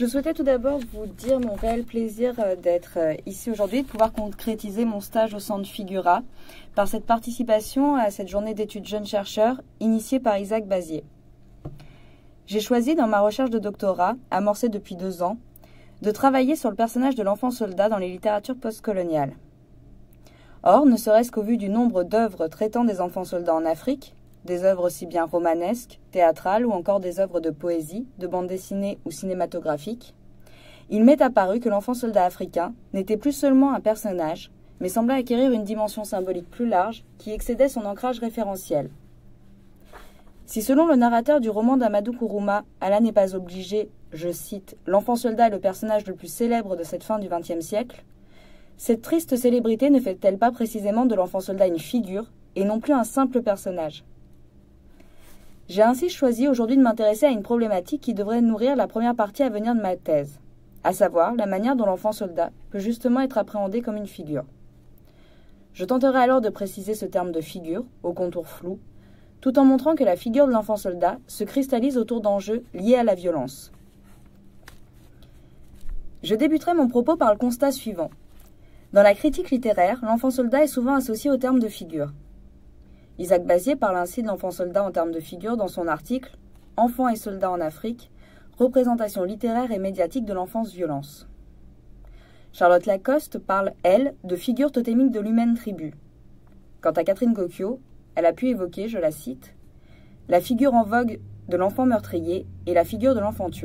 Je souhaitais tout d'abord vous dire mon réel plaisir d'être ici aujourd'hui, de pouvoir concrétiser mon stage au Centre Figura par cette participation à cette journée d'études jeunes chercheurs initiée par Isaac Bazier. J'ai choisi dans ma recherche de doctorat, amorcée depuis 2 ans, de travailler sur le personnage de l'enfant soldat dans les littératures postcoloniales. Or, ne serait-ce qu'au vu du nombre d'œuvres traitant des enfants soldats en Afrique, des œuvres aussi bien romanesques, théâtrales ou encore des œuvres de poésie, de bande dessinée ou cinématographiques, il m'est apparu que l'enfant soldat africain n'était plus seulement un personnage, mais semblait acquérir une dimension symbolique plus large qui excédait son ancrage référentiel. Si selon le narrateur du roman d'Amadou Kourouma, Allah n'est pas obligé, je cite, l'enfant soldat est le personnage le plus célèbre de cette fin du XXe siècle, cette triste célébrité ne fait-elle pas précisément de l'enfant soldat une figure et non plus un simple personnage ? J'ai ainsi choisi aujourd'hui de m'intéresser à une problématique qui devrait nourrir la première partie à venir de ma thèse, à savoir la manière dont l'enfant soldat peut justement être appréhendé comme une figure. Je tenterai alors de préciser ce terme de figure, au contour flou, tout en montrant que la figure de l'enfant soldat se cristallise autour d'enjeux liés à la violence. Je débuterai mon propos par le constat suivant. Dans la critique littéraire, l'enfant soldat est souvent associé au terme de figure. Isaac Bazier parle ainsi de l'enfant soldat en termes de figure dans son article « Enfants et soldats en Afrique, représentation littéraire et médiatique de l'enfance-violence ». Charlotte Lacoste parle, elle, de figure totémique de l'humaine tribu. Quant à Catherine Cocchio, elle a pu évoquer, je la cite, « la figure en vogue de l'enfant meurtrier et la figure de l'enfant tueur ».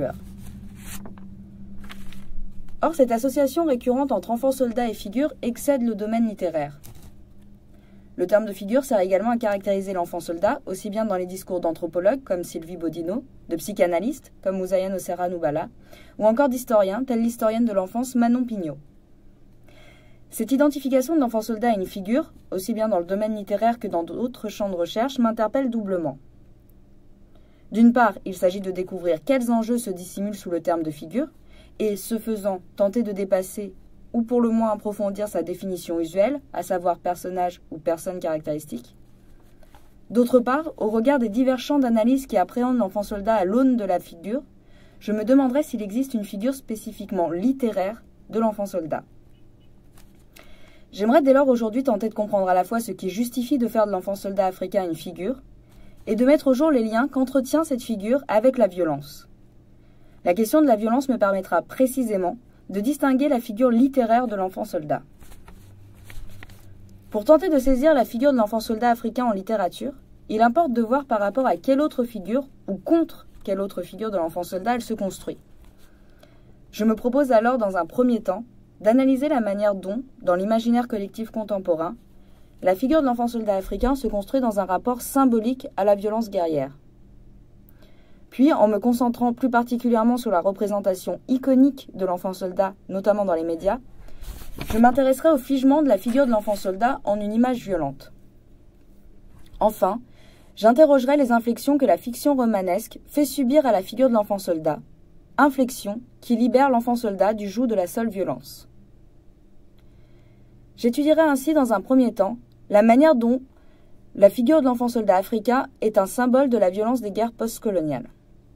Or, cette association récurrente entre enfant soldat et figure excède le domaine littéraire. Le terme de figure sert également à caractériser l'enfant soldat, aussi bien dans les discours d'anthropologues comme Sylvie Bodino, de psychanalystes comme Moussaïen Nocera Noubala, ou encore d'historiens tels l'historienne de l'enfance Manon Pignot. Cette identification de l'enfant soldat à une figure, aussi bien dans le domaine littéraire que dans d'autres champs de recherche, m'interpelle doublement. D'une part, il s'agit de découvrir quels enjeux se dissimulent sous le terme de figure, et, ce faisant, tenter de dépasser ou pour le moins approfondir sa définition usuelle, à savoir personnage ou personne caractéristique. D'autre part, au regard des divers champs d'analyse qui appréhendent l'enfant soldat à l'aune de la figure, je me demanderai s'il existe une figure spécifiquement littéraire de l'enfant soldat. J'aimerais dès lors aujourd'hui tenter de comprendre à la fois ce qui justifie de faire de l'enfant soldat africain une figure, et de mettre au jour les liens qu'entretient cette figure avec la violence. La question de la violence me permettra précisément de distinguer la figure littéraire de l'enfant soldat. Pour tenter de saisir la figure de l'enfant soldat africain en littérature, il importe de voir par rapport à quelle autre figure, ou contre quelle autre figure de l'enfant soldat elle se construit. Je me propose alors, dans un premier temps, d'analyser la manière dont, dans l'imaginaire collectif contemporain, la figure de l'enfant soldat africain se construit dans un rapport symbolique à la violence guerrière. Puis, en me concentrant plus particulièrement sur la représentation iconique de l'enfant soldat, notamment dans les médias, je m'intéresserai au figement de la figure de l'enfant soldat en une image violente. Enfin, j'interrogerai les inflexions que la fiction romanesque fait subir à la figure de l'enfant soldat, inflexions qui libèrent l'enfant soldat du joug de la seule violence. J'étudierai ainsi dans un premier temps la manière dont la figure de l'enfant soldat africain est un symbole de la violence des guerres postcoloniales.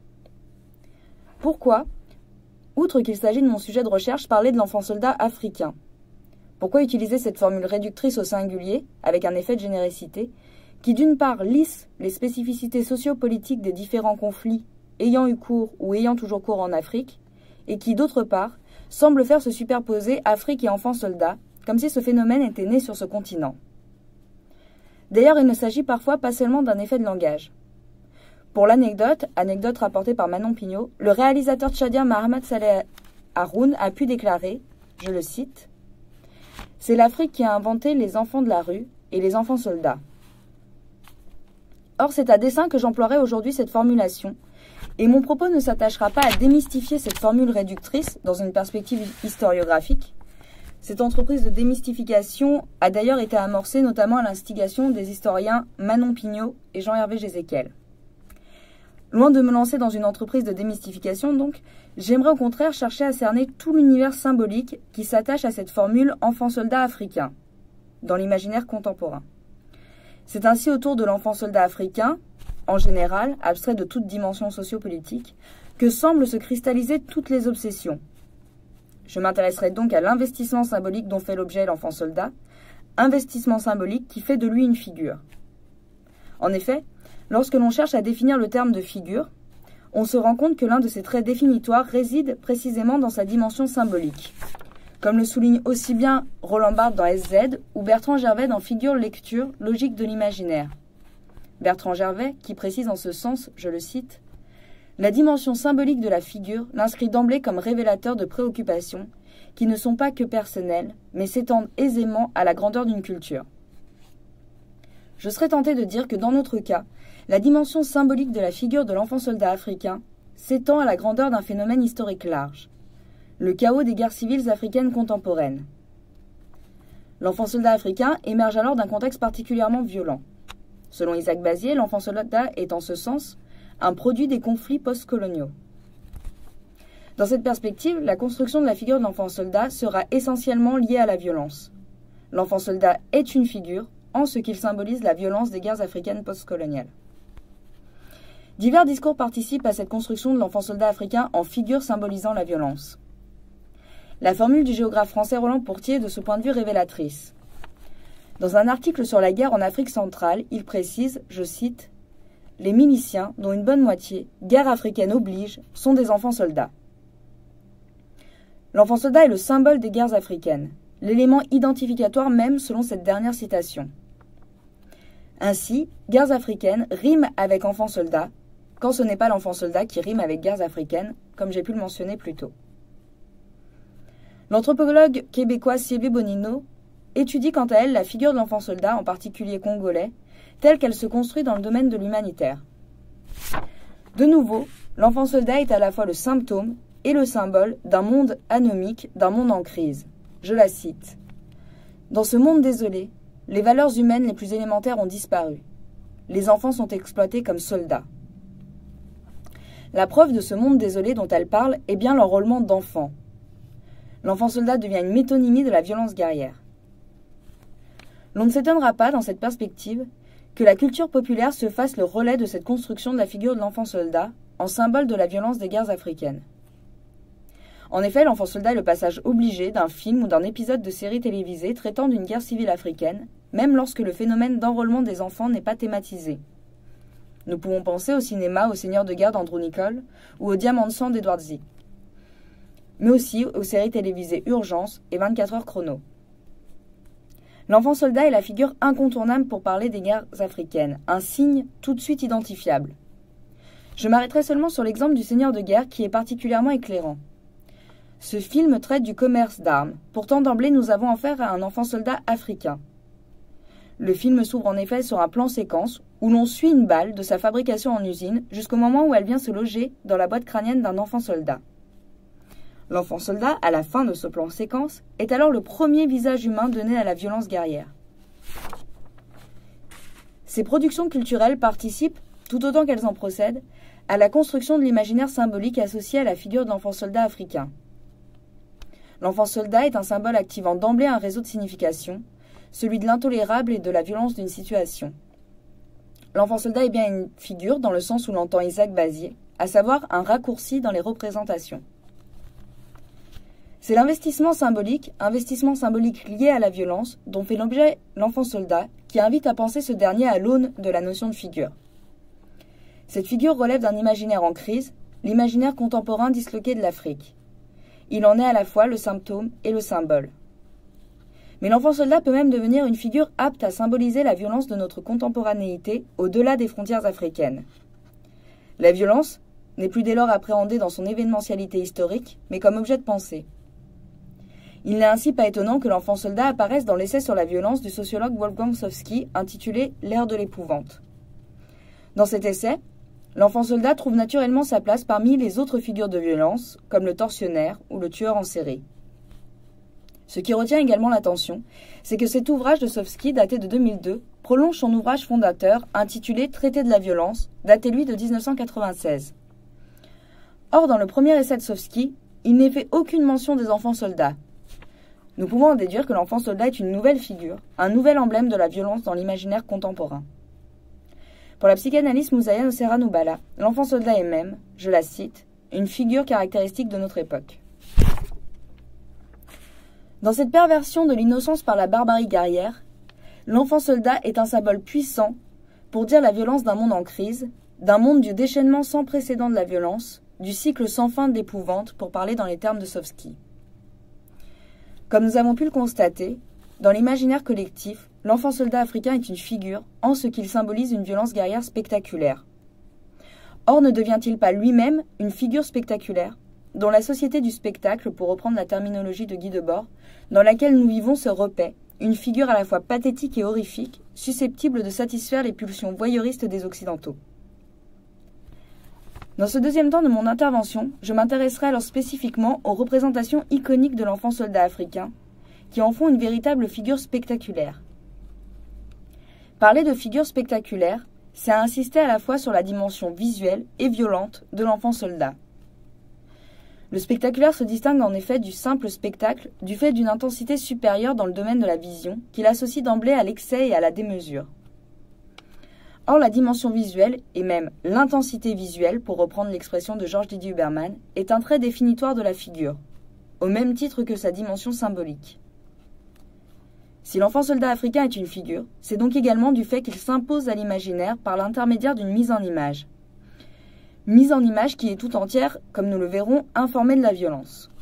Pourquoi, outre qu'il s'agit de mon sujet de recherche, parler de l'enfant soldat africain? Pourquoi utiliser cette formule réductrice au singulier, avec un effet de généricité, qui d'une part lisse les spécificités sociopolitiques des différents conflits ayant eu cours ou ayant toujours cours en Afrique, et qui d'autre part semble faire se superposer Afrique et enfants soldats, comme si ce phénomène était né sur ce continent. D'ailleurs, il ne s'agit parfois pas seulement d'un effet de langage. Pour l'anecdote, anecdote rapportée par Manon Pignot, le réalisateur tchadien Mahamat Saleh Haroun a pu déclarer, je le cite, « C'est l'Afrique qui a inventé les enfants de la rue et les enfants soldats. » Or, c'est à dessein que j'emploierai aujourd'hui cette formulation, et mon propos ne s'attachera pas à démystifier cette formule réductrice dans une perspective historiographique. Cette entreprise de démystification a d'ailleurs été amorcée notamment à l'instigation des historiens Manon Pignot et Jean-Hervé Gézéquel. Loin de me lancer dans une entreprise de démystification, donc, j'aimerais au contraire chercher à cerner tout l'univers symbolique qui s'attache à cette formule enfant-soldat africain, dans l'imaginaire contemporain. C'est ainsi autour de l'enfant-soldat africain, en général, abstrait de toute dimension sociopolitique, que semblent se cristalliser toutes les obsessions. Je m'intéresserai donc à l'investissement symbolique dont fait l'objet l'enfant soldat, investissement symbolique qui fait de lui une figure. En effet, lorsque l'on cherche à définir le terme de figure, on se rend compte que l'un de ses traits définitoires réside précisément dans sa dimension symbolique, comme le souligne aussi bien Roland Barthes dans SZ ou Bertrand Gervais dans Figure, lecture, logique de l'imaginaire. Bertrand Gervais, qui précise en ce sens, je le cite, « La dimension symbolique de la figure l'inscrit d'emblée comme révélateur de préoccupations qui ne sont pas que personnelles, mais s'étendent aisément à la grandeur d'une culture. » Je serais tenté de dire que dans notre cas, la dimension symbolique de la figure de l'enfant soldat africain s'étend à la grandeur d'un phénomène historique large, le chaos des guerres civiles africaines contemporaines. L'enfant soldat africain émerge alors d'un contexte particulièrement violent. Selon Isaac Bazier, l'enfant soldat est en ce sens un produit des conflits postcoloniaux. Dans cette perspective, la construction de la figure de l'enfant soldat sera essentiellement liée à la violence. L'enfant soldat est une figure en ce qu'il symbolise la violence des guerres africaines postcoloniales. Divers discours participent à cette construction de l'enfant soldat africain en figure symbolisant la violence. La formule du géographe français Roland Pourtier est de ce point de vue révélatrice. Dans un article sur la guerre en Afrique centrale, il précise, je cite, « Les miliciens, dont une bonne moitié, guerre africaine oblige, sont des enfants soldats. » L'enfant soldat est le symbole des guerres africaines, l'élément identificatoire même selon cette dernière citation. Ainsi, guerres africaines rime avec enfant soldat, quand ce n'est pas l'enfant soldat qui rime avec guerres africaines, comme j'ai pu le mentionner plus tôt. L'anthropologue québécois Siébé Bonino étudie quant à elle la figure de l'enfant soldat, en particulier congolais, telle qu'elle se construit dans le domaine de l'humanitaire. De nouveau, l'enfant soldat est à la fois le symptôme et le symbole d'un monde anomique, d'un monde en crise. Je la cite. « Dans ce monde désolé, les valeurs humaines les plus élémentaires ont disparu. Les enfants sont exploités comme soldats. » La preuve de ce monde désolé dont elle parle est bien l'enrôlement d'enfants. L'enfant soldat devient une métonymie de la violence guerrière. L'on ne s'étonnera pas, dans cette perspective, que la culture populaire se fasse le relais de cette construction de la figure de l'enfant soldat en symbole de la violence des guerres africaines. En effet, l'enfant soldat est le passage obligé d'un film ou d'un épisode de série télévisée traitant d'une guerre civile africaine, même lorsque le phénomène d'enrôlement des enfants n'est pas thématisé. Nous pouvons penser au cinéma Au Seigneur de guerre d'Andrew Niccol ou au Diamant de sang d'Edward Zwick, mais aussi aux séries télévisées Urgence et 24 heures chrono. L'enfant soldat est la figure incontournable pour parler des guerres africaines, un signe tout de suite identifiable. Je m'arrêterai seulement sur l'exemple du Seigneur de guerre qui est particulièrement éclairant. Ce film traite du commerce d'armes, pourtant d'emblée nous avons affaire à un enfant soldat africain. Le film s'ouvre en effet sur un plan séquence où l'on suit une balle de sa fabrication en usine jusqu'au moment où elle vient se loger dans la boîte crânienne d'un enfant soldat. L'enfant soldat, à la fin de ce plan séquence, est alors le premier visage humain donné à la violence guerrière. Ces productions culturelles participent, tout autant qu'elles en procèdent, à la construction de l'imaginaire symbolique associé à la figure de l'enfant soldat africain. L'enfant soldat est un symbole activant d'emblée un réseau de signification, celui de l'intolérable et de la violence d'une situation. L'enfant soldat est bien une figure dans le sens où l'entend Isaac Bazier, à savoir un raccourci dans les représentations. C'est l'investissement symbolique lié à la violence, dont fait l'objet l'enfant soldat, qui invite à penser ce dernier à l'aune de la notion de figure. Cette figure relève d'un imaginaire en crise, l'imaginaire contemporain disloqué de l'Afrique. Il en est à la fois le symptôme et le symbole. Mais l'enfant soldat peut même devenir une figure apte à symboliser la violence de notre contemporanéité au-delà des frontières africaines. La violence n'est plus dès lors appréhendée dans son événementialité historique, mais comme objet de pensée. Il n'est ainsi pas étonnant que l'enfant soldat apparaisse dans l'essai sur la violence du sociologue Wolfgang Sowski intitulé « L'ère de l'épouvante ». Dans cet essai, l'enfant soldat trouve naturellement sa place parmi les autres figures de violence, comme le tortionnaire ou le tueur en série. Ce qui retient également l'attention, c'est que cet ouvrage de Sowski, daté de 2002, prolonge son ouvrage fondateur intitulé « Traité de la violence », daté lui de 1996. Or, dans le premier essai de Sowski, il n'est fait aucune mention des enfants soldats. Nous pouvons en déduire que l'enfant soldat est une nouvelle figure, un nouvel emblème de la violence dans l'imaginaire contemporain. Pour la psychanalyste Mouzaya Nocera Noubala, l'enfant soldat est même, je la cite, une figure caractéristique de notre époque. Dans cette perversion de l'innocence par la barbarie guerrière, l'enfant soldat est un symbole puissant pour dire la violence d'un monde en crise, d'un monde du déchaînement sans précédent de la violence, du cycle sans fin de l'épouvante, pour parler dans les termes de Sofsky. Comme nous avons pu le constater, dans l'imaginaire collectif, l'enfant soldat africain est une figure en ce qu'il symbolise une violence guerrière spectaculaire. Or, ne devient-il pas lui-même une figure spectaculaire, dont la société du spectacle, pour reprendre la terminologie de Guy Debord, dans laquelle nous vivons se repaît, une figure à la fois pathétique et horrifique, susceptible de satisfaire les pulsions voyeuristes des Occidentaux. Dans ce deuxième temps de mon intervention, je m'intéresserai alors spécifiquement aux représentations iconiques de l'enfant soldat africain, qui en font une véritable figure spectaculaire. Parler de figure spectaculaire, c'est insister à la fois sur la dimension visuelle et violente de l'enfant soldat. Le spectaculaire se distingue en effet du simple spectacle du fait d'une intensité supérieure dans le domaine de la vision, qu'il associe d'emblée à l'excès et à la démesure. Or, la dimension visuelle, et même l'intensité visuelle, pour reprendre l'expression de Georges Didier Huberman, est un trait définitoire de la figure, au même titre que sa dimension symbolique. Si l'enfant soldat africain est une figure, c'est donc également du fait qu'il s'impose à l'imaginaire par l'intermédiaire d'une mise en image. Mise en image qui est tout entière, comme nous le verrons, informée de la violence.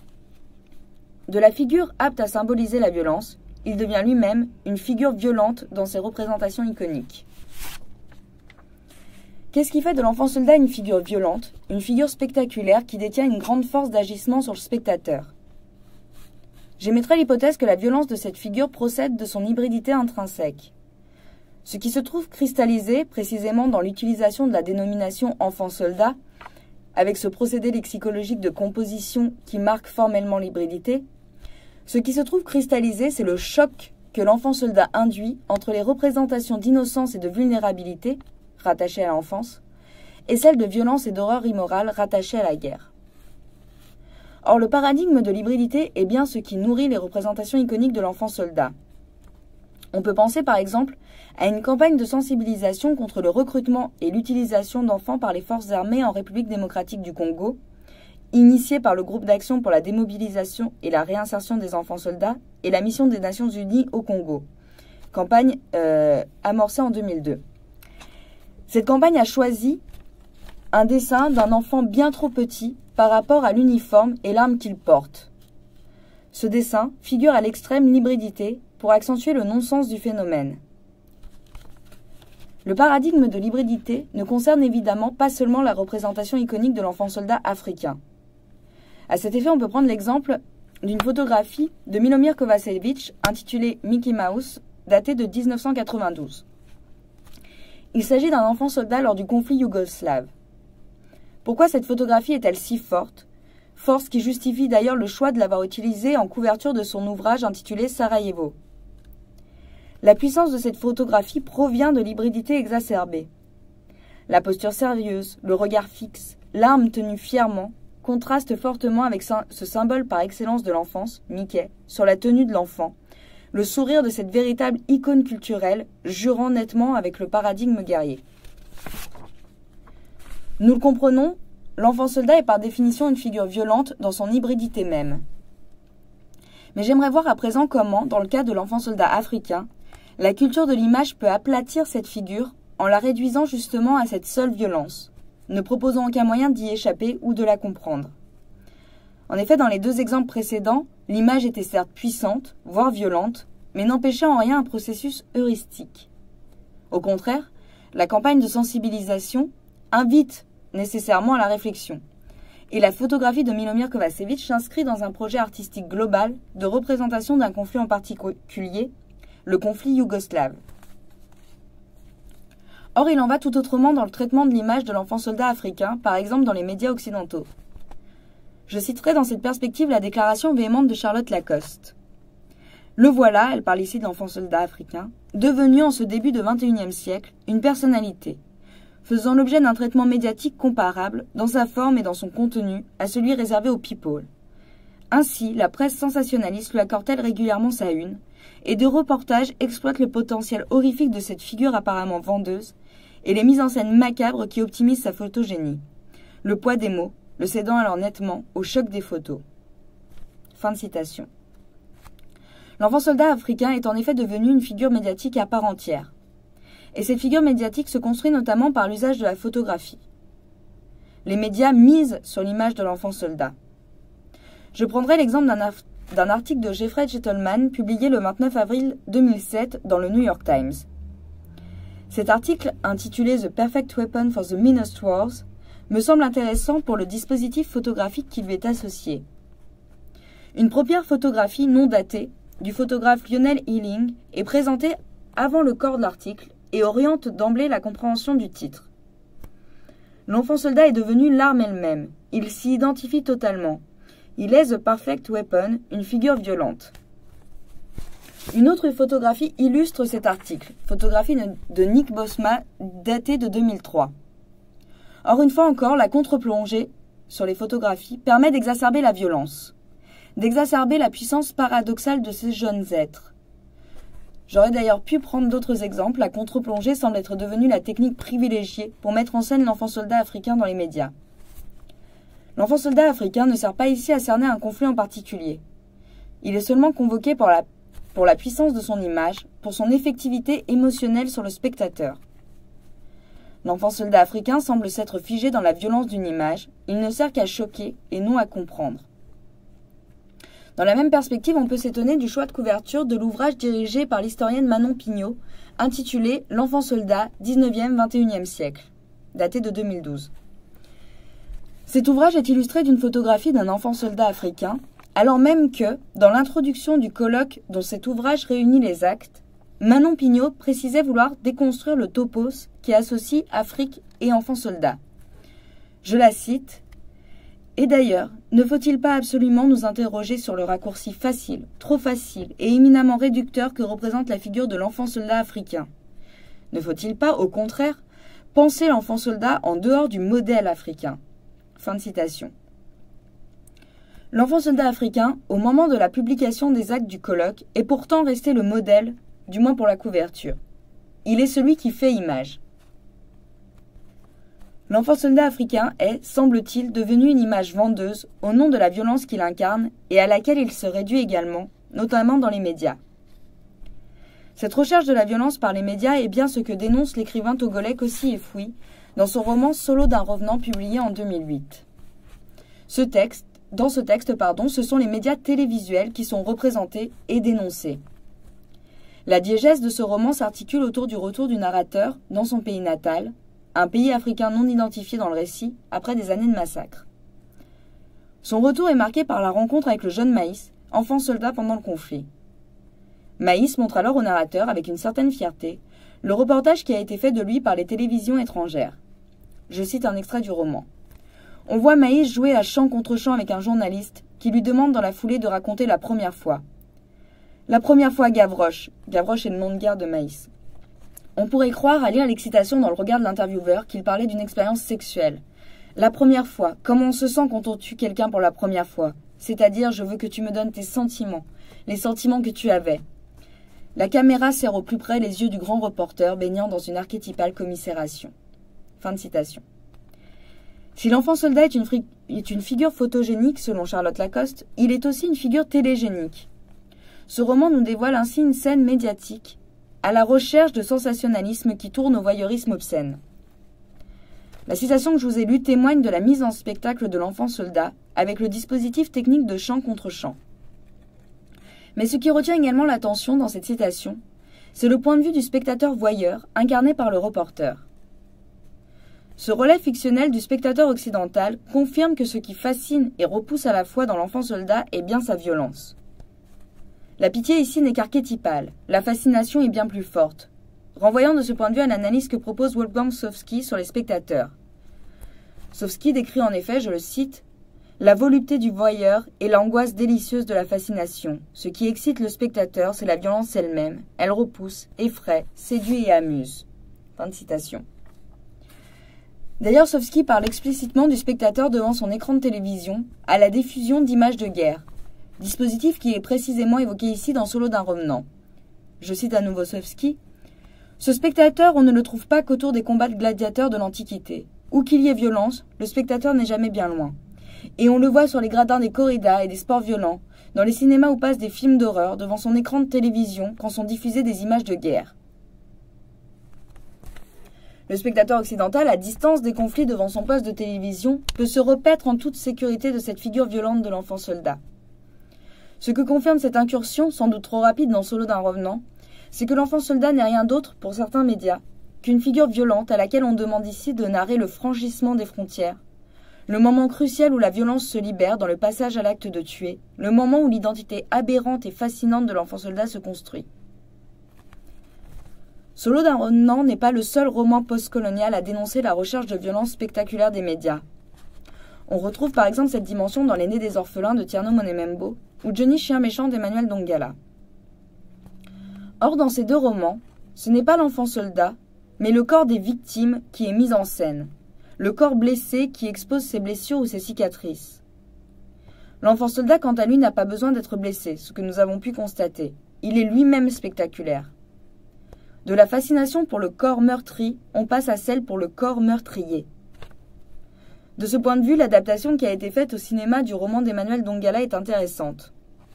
De la figure apte à symboliser la violence, il devient lui-même une figure violente dans ses représentations iconiques. Qu'est-ce qui fait de l'enfant soldat une figure violente, une figure spectaculaire qui détient une grande force d'agissement sur le spectateur? J'émettrai l'hypothèse que la violence de cette figure procède de son hybridité intrinsèque. Ce qui se trouve cristallisé précisément dans l'utilisation de la dénomination enfant soldat, avec ce procédé lexicologique de composition qui marque formellement l'hybridité, ce qui se trouve cristallisé, c'est le choc que l'enfant soldat induit entre les représentations d'innocence et de vulnérabilité, rattachées à l'enfance, et celles de violence et d'horreur immorale rattachées à la guerre. Or, le paradigme de l'hybridité est bien ce qui nourrit les représentations iconiques de l'enfant soldat. On peut penser par exemple à une campagne de sensibilisation contre le recrutement et l'utilisation d'enfants par les forces armées en République démocratique du Congo, initiée par le groupe d'action pour la démobilisation et la réinsertion des enfants soldats et la mission des Nations Unies au Congo, campagne amorcée en 2002. Cette campagne a choisi un dessin d'un enfant bien trop petit par rapport à l'uniforme et l'arme qu'il porte. Ce dessin figure à l'extrême l'hybridité pour accentuer le non-sens du phénomène. Le paradigme de l'hybridité ne concerne évidemment pas seulement la représentation iconique de l'enfant soldat africain. À cet effet, on peut prendre l'exemple d'une photographie de Milomir Kovacevic intitulée Mickey Mouse, datée de 1992. Il s'agit d'un enfant soldat lors du conflit yougoslave. Pourquoi cette photographie est-elle si forte? Force qui justifie d'ailleurs le choix de l'avoir utilisée en couverture de son ouvrage intitulé Sarajevo. La puissance de cette photographie provient de l'hybridité exacerbée. La posture sérieuse, le regard fixe, l'arme tenue fièrement, contrastent fortement avec ce symbole par excellence de l'enfance, Mickey, sur la tenue de l'enfant, le sourire de cette véritable icône culturelle, jurant nettement avec le paradigme guerrier. Nous le comprenons, l'enfant soldat est par définition une figure violente dans son hybridité même. Mais j'aimerais voir à présent comment, dans le cas de l'enfant soldat africain, la culture de l'image peut aplatir cette figure en la réduisant justement à cette seule violence, ne proposant aucun moyen d'y échapper ou de la comprendre. En effet, dans les deux exemples précédents, l'image était certes puissante, voire violente, mais n'empêchait en rien un processus heuristique. Au contraire, la campagne de sensibilisation invite nécessairement à la réflexion. Et la photographie de Milomir Kovacevic s'inscrit dans un projet artistique global de représentation d'un conflit en particulier, le conflit yougoslave. Or, il en va tout autrement dans le traitement de l'image de l'enfant soldat africain, par exemple dans les médias occidentaux. Je citerai dans cette perspective la déclaration véhémente de Charlotte Lacoste. Le voilà, elle parle ici de l'enfant soldat africain, devenu en ce début de XXIe siècle une personnalité, faisant l'objet d'un traitement médiatique comparable, dans sa forme et dans son contenu, à celui réservé aux people. Ainsi, la presse sensationnaliste lui accorde-t-elle régulièrement sa une, et de reportages exploitent le potentiel horrifique de cette figure apparemment vendeuse, et les mises en scène macabres qui optimisent sa photogénie. Le poids des mots, le cédant alors nettement au choc des photos. » Fin de citation. L'enfant soldat africain est en effet devenu une figure médiatique à part entière. Et cette figure médiatique se construit notamment par l'usage de la photographie. Les médias misent sur l'image de l'enfant soldat. Je prendrai l'exemple d'un article de Jeffrey Gentleman publié le 29 avril 2007 dans le New York Times. Cet article, intitulé The Perfect Weapon for the Meanest Wars, me semble intéressant pour le dispositif photographique qui lui est associé. Une première photographie non datée du photographe Lionel Ealing est présentée avant le corps de l'article et oriente d'emblée la compréhension du titre. L'enfant soldat est devenu l'arme elle-même. Il s'y identifie totalement. Il est The Perfect Weapon, une figure violente. Une autre photographie illustre cet article, photographie de Nick Bosma datée de 2003. Or, une fois encore, la contre-plongée sur les photographies permet d'exacerber la violence, d'exacerber la puissance paradoxale de ces jeunes êtres. J'aurais d'ailleurs pu prendre d'autres exemples, la contre-plongée semble être devenue la technique privilégiée pour mettre en scène l'enfant soldat africain dans les médias. L'enfant soldat africain ne sert pas ici à cerner un conflit en particulier. Il est seulement convoqué pour la puissance de son image, pour son effectivité émotionnelle sur le spectateur. L'enfant soldat africain semble s'être figé dans la violence d'une image, il ne sert qu'à choquer et non à comprendre. Dans la même perspective, on peut s'étonner du choix de couverture de l'ouvrage dirigé par l'historienne Manon Pignot, intitulé « L'enfant soldat, 19e-21e siècle », daté de 2012. Cet ouvrage est illustré d'une photographie d'un enfant soldat africain, alors même que, dans l'introduction du colloque dont cet ouvrage réunit les actes, Manon Pignot précisait vouloir déconstruire le topos qui associe Afrique et enfant soldat. Je la cite. Et d'ailleurs, ne faut-il pas absolument nous interroger sur le raccourci facile, trop facile et éminemment réducteur que représente la figure de l'enfant soldat africain? Ne faut-il pas, au contraire, penser l'enfant soldat en dehors du modèle africain? Fin de citation. L'enfant soldat africain, au moment de la publication des actes du colloque, est pourtant resté le modèle, du moins pour la couverture. Il est celui qui fait image. L'enfant soldat africain est, semble-t-il, devenu une image vendeuse au nom de la violence qu'il incarne et à laquelle il se réduit également, notamment dans les médias. Cette recherche de la violence par les médias est bien ce que dénonce l'écrivain togolais Kossi Efoui dans son roman Solo d'un revenant publié en 2008. Dans ce texte, ce sont les médias télévisuels qui sont représentés et dénoncés. La diégèse de ce roman s'articule autour du retour du narrateur dans son pays natal, un pays africain non identifié dans le récit, après des années de massacre. Son retour est marqué par la rencontre avec le jeune Maïs, enfant soldat pendant le conflit. Maïs montre alors au narrateur, avec une certaine fierté, le reportage qui a été fait de lui par les télévisions étrangères. Je cite un extrait du roman. On voit Maïs jouer à champ contre champ avec un journaliste qui lui demande dans la foulée de raconter la première fois. La première fois Gavroche. Gavroche est le nom de guerre de Maïs. On pourrait croire, à lire l'excitation dans le regard de l'intervieweur, qu'il parlait d'une expérience sexuelle. La première fois, comment on se sent quand on tue quelqu'un pour la première fois? C'est-à-dire, je veux que tu me donnes tes sentiments, les sentiments que tu avais. La caméra serre au plus près les yeux du grand reporter baignant dans une archétypale commisération. Fin de citation. Si l'enfant soldat est une figure photogénique, selon Charlotte Lacoste, il est aussi une figure télégénique. Ce roman nous dévoile ainsi une scène médiatique, à la recherche de sensationnalisme qui tourne au voyeurisme obscène. La citation que je vous ai lue témoigne de la mise en spectacle de l'enfant soldat avec le dispositif technique de chant contre chant. Mais ce qui retient également l'attention dans cette citation, c'est le point de vue du spectateur voyeur incarné par le reporter. Ce relais fictionnel du spectateur occidental confirme que ce qui fascine et repousse à la fois dans l'enfant soldat est bien sa violence. La pitié ici n'est qu'archétypale, la fascination est bien plus forte, renvoyant de ce point de vue à l'analyse que propose Wolfgang Sofsky sur les spectateurs. Sofsky décrit en effet, je le cite, « La volupté du voyeur et l'angoisse délicieuse de la fascination. Ce qui excite le spectateur, c'est la violence elle-même. Elle repousse, effraie, séduit et amuse. » Fin de citation. D'ailleurs, Sofsky parle explicitement du spectateur devant son écran de télévision à la diffusion d'images de guerre, dispositif qui est précisément évoqué ici dans Solo d'un revenant. Je cite à nouveau Sofsky. « Ce spectateur, on ne le trouve pas qu'autour des combats de gladiateurs de l'Antiquité. Où qu'il y ait violence, le spectateur n'est jamais bien loin. Et on le voit sur les gradins des corridas et des sports violents, dans les cinémas où passent des films d'horreur, devant son écran de télévision quand sont diffusées des images de guerre. Le spectateur occidental, à distance des conflits devant son poste de télévision, peut se repaître en toute sécurité de cette figure violente de l'enfant soldat. Ce que confirme cette incursion, sans doute trop rapide dans Solo d'un revenant, c'est que l'enfant soldat n'est rien d'autre, pour certains médias, qu'une figure violente à laquelle on demande ici de narrer le franchissement des frontières, le moment crucial où la violence se libère dans le passage à l'acte de tuer, le moment où l'identité aberrante et fascinante de l'enfant soldat se construit. Solo d'un revenant n'est pas le seul roman postcolonial à dénoncer la recherche de violence spectaculaire des médias. On retrouve par exemple cette dimension dans L'aîné des orphelins de Tierno Monemembo ou Johnny Chien méchant d'Emmanuel Dongala. Or, dans ces deux romans, ce n'est pas l'enfant soldat, mais le corps des victimes qui est mis en scène, le corps blessé qui expose ses blessures ou ses cicatrices. L'enfant soldat, quant à lui, n'a pas besoin d'être blessé, ce que nous avons pu constater. Il est lui-même spectaculaire. De la fascination pour le corps meurtri, on passe à celle pour le corps meurtrier. De ce point de vue, l'adaptation qui a été faite au cinéma du roman d'Emmanuel Dongala est intéressante.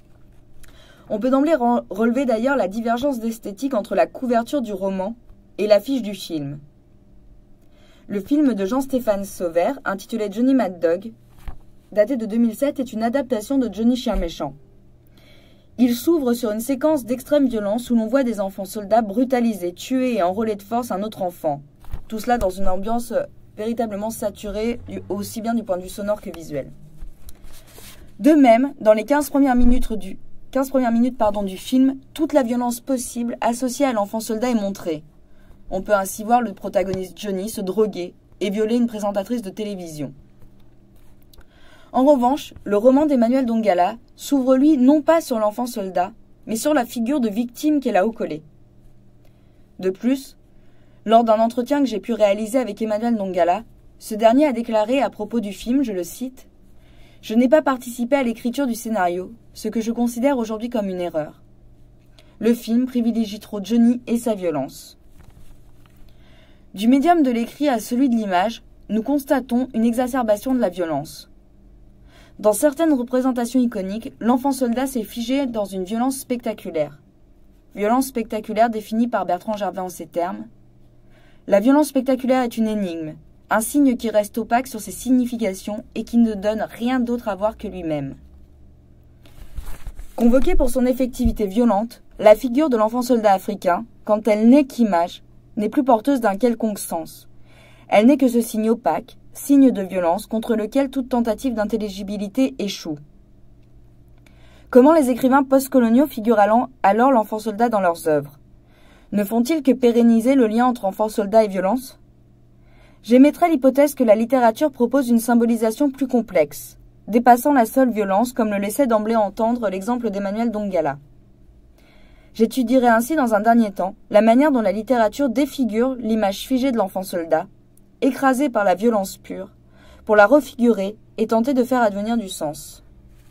On peut d'emblée relever d'ailleurs la divergence d'esthétique entre la couverture du roman et l'affiche du film. Le film de Jean-Stéphane Sauvert, intitulé Johnny Mad Dog, daté de 2007, est une adaptation de Johnny Chien méchant. Il s'ouvre sur une séquence d'extrême violence où l'on voit des enfants soldats brutaliser, tuer et enrôler de force un autre enfant. Tout cela dans une ambiance véritablement saturée, aussi bien du point de vue sonore que visuel. De même, dans les 15 premières minutes du film, toute la violence possible associée à l'enfant soldat est montrée. On peut ainsi voir le protagoniste Johnny se droguer et violer une présentatrice de télévision. En revanche, le roman d'Emmanuel Dongala s'ouvre lui non pas sur l'enfant soldat, mais sur la figure de victime qu'elle a haut collée. De plus, lors d'un entretien que j'ai pu réaliser avec Emmanuel Dongala, ce dernier a déclaré à propos du film, je le cite, « Je n'ai pas participé à l'écriture du scénario, ce que je considère aujourd'hui comme une erreur. Le film privilégie trop Johnny et sa violence. » Du médium de l'écrit à celui de l'image, nous constatons une exacerbation de la violence. Dans certaines représentations iconiques, l'enfant soldat s'est figé dans une violence spectaculaire. Violence spectaculaire définie par Bertrand Gervais en ces termes. La violence spectaculaire est une énigme, un signe qui reste opaque sur ses significations et qui ne donne rien d'autre à voir que lui-même. Convoquée pour son effectivité violente, la figure de l'enfant soldat africain, quand elle n'est qu'image, n'est plus porteuse d'un quelconque sens. Elle n'est que ce signe opaque, signe de violence contre lequel toute tentative d'intelligibilité échoue. Comment les écrivains postcoloniaux figurent alors l'enfant soldat dans leurs œuvres? Ne font-ils que pérenniser le lien entre enfant soldat et violence? J'émettrai l'hypothèse que la littérature propose une symbolisation plus complexe, dépassant la seule violence comme le laissait d'emblée entendre l'exemple d'Emmanuel Dongala. J'étudierai ainsi dans un dernier temps la manière dont la littérature défigure l'image figée de l'enfant soldat, écrasée par la violence pure, pour la refigurer et tenter de faire advenir du sens.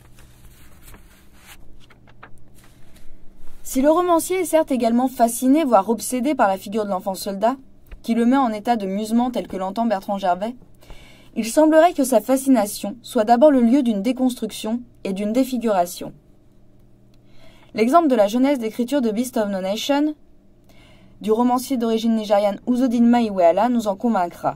Si le romancier est certes également fasciné, voire obsédé par la figure de l'enfant soldat, qui le met en état de musement tel que l'entend Bertrand Gervais, il semblerait que sa fascination soit d'abord le lieu d'une déconstruction et d'une défiguration. L'exemple de la genèse d'écriture de Beast of No Nation, du romancier d'origine nigériane Uzodinma Iweala, nous en convaincra.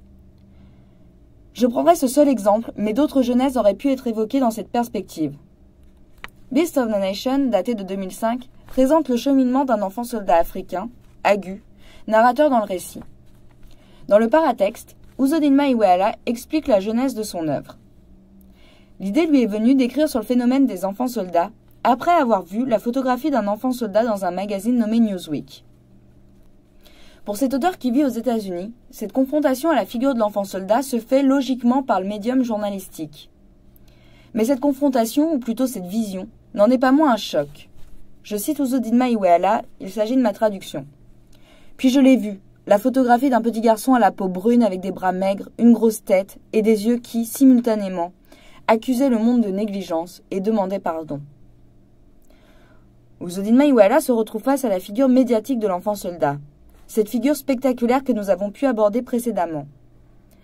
Je prendrai ce seul exemple, mais d'autres genèses auraient pu être évoquées dans cette perspective. Beast of No Nation, daté de 2005, présente le cheminement d'un enfant soldat africain, Agu, narrateur dans le récit. Dans le paratexte, Uzodinma Iweala explique la genèse de son œuvre. L'idée lui est venue d'écrire sur le phénomène des enfants soldats après avoir vu la photographie d'un enfant soldat dans un magazine nommé Newsweek. Pour cet auteur qui vit aux États-Unis, cette confrontation à la figure de l'enfant soldat se fait logiquement par le médium journalistique. Mais cette confrontation, ou plutôt cette vision, n'en est pas moins un choc. Je cite Uzodinma Iweala, il s'agit de ma traduction. Puis je l'ai vu, la photographie d'un petit garçon à la peau brune avec des bras maigres, une grosse tête et des yeux qui, simultanément, accusaient le monde de négligence et demandaient pardon. Uzodinma Iweala se retrouve face à la figure médiatique de l'enfant soldat, cette figure spectaculaire que nous avons pu aborder précédemment.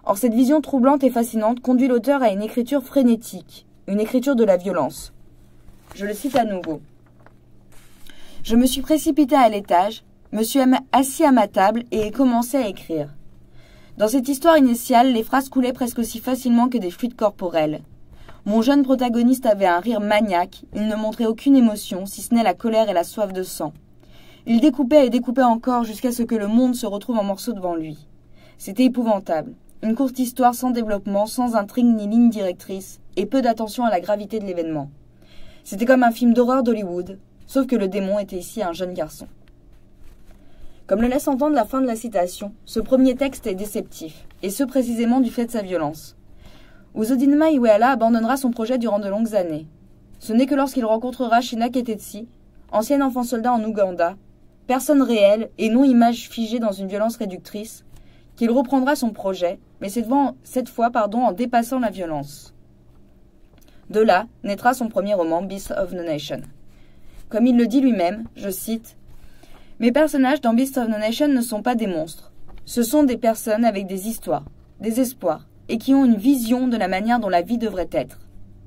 Or, cette vision troublante et fascinante conduit l'auteur à une écriture frénétique, une écriture de la violence. Je le cite à nouveau. « Je me suis précipité à l'étage, me suis assis à ma table et ai commencé à écrire. Dans cette histoire initiale, les phrases coulaient presque aussi facilement que des fluides corporels. Mon jeune protagoniste avait un rire maniaque, il ne montrait aucune émotion, si ce n'est la colère et la soif de sang. Il découpait et découpait encore jusqu'à ce que le monde se retrouve en morceaux devant lui. C'était épouvantable. Une courte histoire sans développement, sans intrigue ni ligne directrice, et peu d'attention à la gravité de l'événement. C'était comme un film d'horreur d'Hollywood, sauf que le démon était ici un jeune garçon. » Comme le laisse entendre la fin de la citation, ce premier texte est déceptif, et ce précisément du fait de sa violence. Uzodinma Iweala abandonnera son projet durant de longues années. Ce n'est que lorsqu'il rencontrera Shina Ketetsi, ancien enfant soldat en Ouganda, personne réelle et non image figée dans une violence réductrice, qu'il reprendra son projet, mais cette fois en dépassant la violence. De là naîtra son premier roman, Beast of the Nation. Comme il le dit lui-même, je cite, « Mes personnages dans Beast of the Nation ne sont pas des monstres. Ce sont des personnes avec des histoires, des espoirs, et qui ont une vision de la manière dont la vie devrait être. »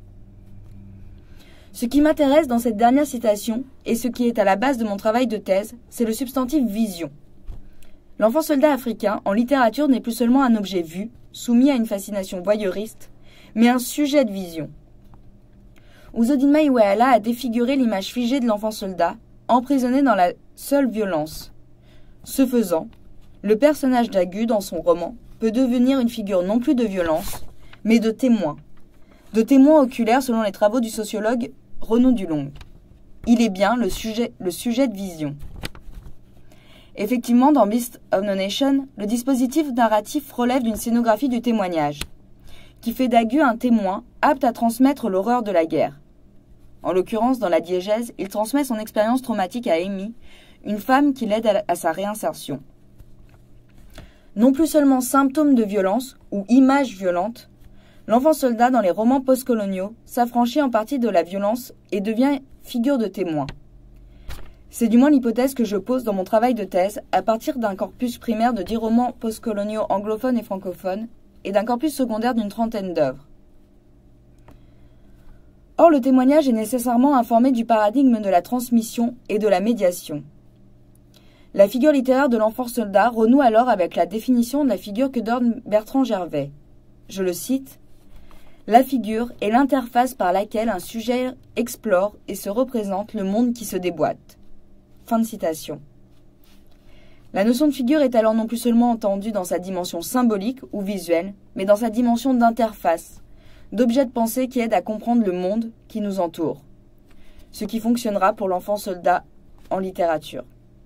Ce qui m'intéresse dans cette dernière citation, et ce qui est à la base de mon travail de thèse, c'est le substantif « vision ». L'enfant soldat africain, en littérature, n'est plus seulement un objet vu, soumis à une fascination voyeuriste, mais un sujet de vision. Uzodinma Iweala a défiguré l'image figée de l'enfant soldat, emprisonné dans la seule violence. Ce faisant, le personnage d'Agu dans son roman peut devenir une figure non plus de violence, mais de témoin oculaire selon les travaux du sociologue Renaud Dulong. Il est bien le sujet de vision. Effectivement, dans Beast of the Nation, le dispositif narratif relève d'une scénographie du témoignage, qui fait d'Agu un témoin apte à transmettre l'horreur de la guerre. En l'occurrence, dans la diégèse, il transmet son expérience traumatique à Amy, une femme qui l'aide à sa réinsertion. Non plus seulement symptôme de violence ou image violente, l'enfant soldat dans les romans postcoloniaux s'affranchit en partie de la violence et devient figure de témoin. C'est du moins l'hypothèse que je pose dans mon travail de thèse à partir d'un corpus primaire de 10 romans postcoloniaux anglophones et francophones et d'un corpus secondaire d'une 30aine d'œuvres. Or, le témoignage est nécessairement informé du paradigme de la transmission et de la médiation. La figure littéraire de l'enfant soldat renoue alors avec la définition de la figure que donne Bertrand Gervais. Je le cite, « La figure est l'interface par laquelle un sujet explore et se représente le monde qui se déboîte. » Fin de citation. La notion de figure est alors non plus seulement entendue dans sa dimension symbolique ou visuelle, mais dans sa dimension d'interface, d'objet de pensée qui aide à comprendre le monde qui nous entoure, ce qui fonctionnera pour l'enfant soldat en littérature.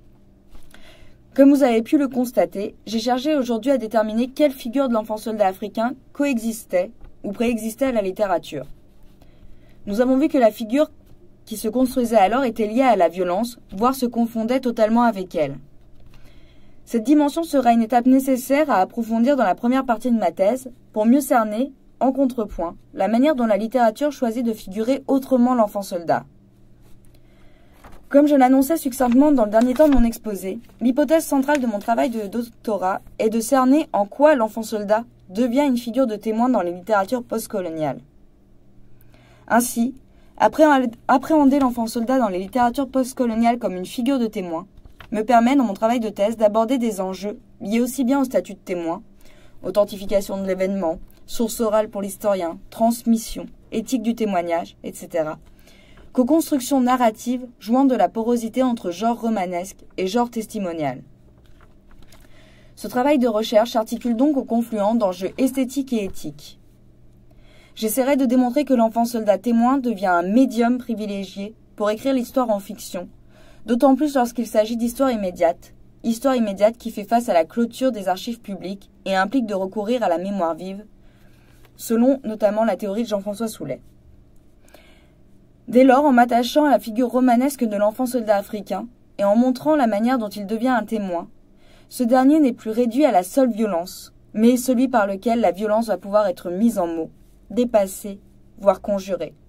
Comme vous avez pu le constater, j'ai cherché aujourd'hui à déterminer quelle figure de l'enfant soldat africain coexistait ou préexistait à la littérature. Nous avons vu que la figure qui se construisait alors était liée à la violence, voire se confondait totalement avec elle. Cette dimension sera une étape nécessaire à approfondir dans la première partie de ma thèse, pour mieux cerner, en contrepoint, la manière dont la littérature choisit de figurer autrement l'enfant soldat. Comme je l'annonçais succinctement dans le dernier temps de mon exposé, l'hypothèse centrale de mon travail de doctorat est de cerner en quoi l'enfant soldat devient une figure de témoin dans les littératures postcoloniales. Ainsi, appréhender l'enfant soldat dans les littératures postcoloniales comme une figure de témoin me permet, dans mon travail de thèse, d'aborder des enjeux liés aussi bien au statut de témoin, authentification de l'événement, source orale pour l'historien, transmission, éthique du témoignage, etc., qu'aux constructions narratives jouant de la porosité entre genre romanesque et genre testimonial. Ce travail de recherche s'articule donc au confluent d'enjeux esthétiques et éthiques. J'essaierai de démontrer que l'enfant soldat témoin devient un médium privilégié pour écrire l'histoire en fiction, d'autant plus lorsqu'il s'agit d'histoire immédiate qui fait face à la clôture des archives publiques et implique de recourir à la mémoire vive, selon notamment la théorie de Jean-François Soulet. Dès lors, en m'attachant à la figure romanesque de l'enfant soldat africain et en montrant la manière dont il devient un témoin, ce dernier n'est plus réduit à la seule violence, mais celui par lequel la violence va pouvoir être mise en mots, dépassée, voire conjurée.